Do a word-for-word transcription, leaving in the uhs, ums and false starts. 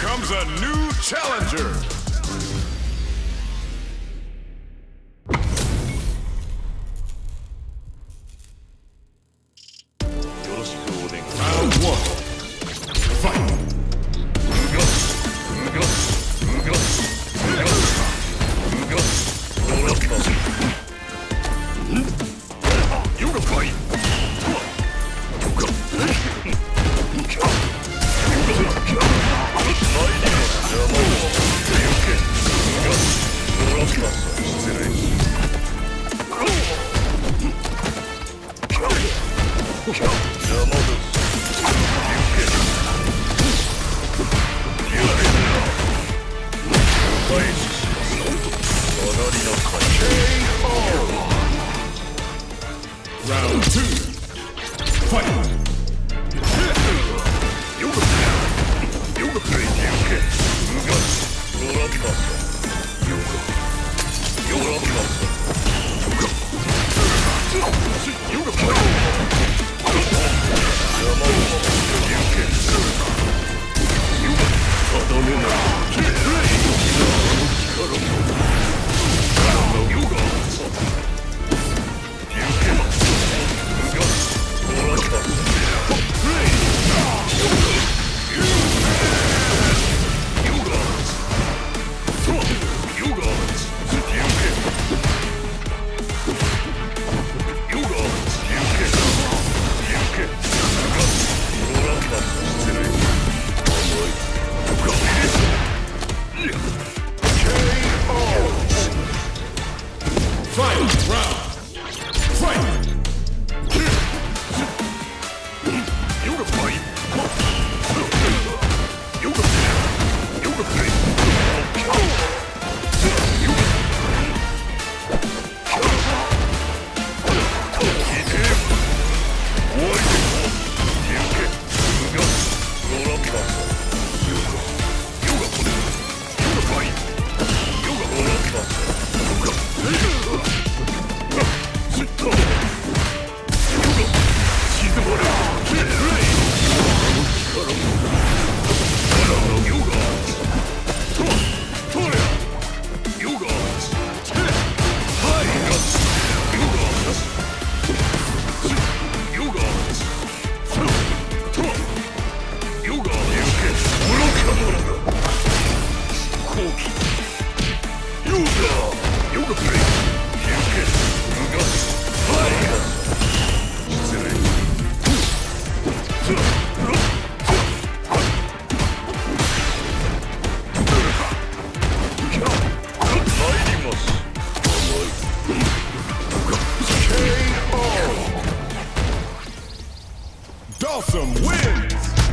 comes a new challenger. Round one. Fight. You can fight. Round two. Fight. You can you can play you can. Roll up muscle. You go. You roll up muscle. You can play. You can. You can. You go. Fight round. Fight. You can fight. You can. You can play. You can. Hit him. What? You can. Roll up muscle. You can. You can. You can fight. You can roll up muscle. You can. Sit down. You can. She's the one. Dhalsim wins!